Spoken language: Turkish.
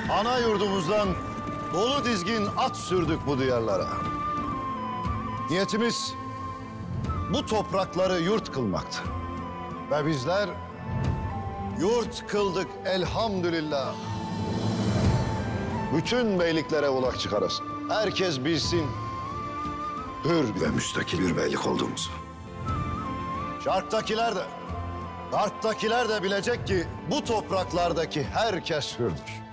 Ana yurdumuzdan dolu dizgin at sürdük bu diyarlara. Niyetimiz bu toprakları yurt kılmaktı. Ve bizler yurt kıldık elhamdülillah. Bütün beyliklere ulak çıkarız. Herkes bilsin hür ve müstakil bir beylik olduğumuzu. Şarktakiler de, garptakiler de bilecek ki bu topraklardaki herkes hürdür.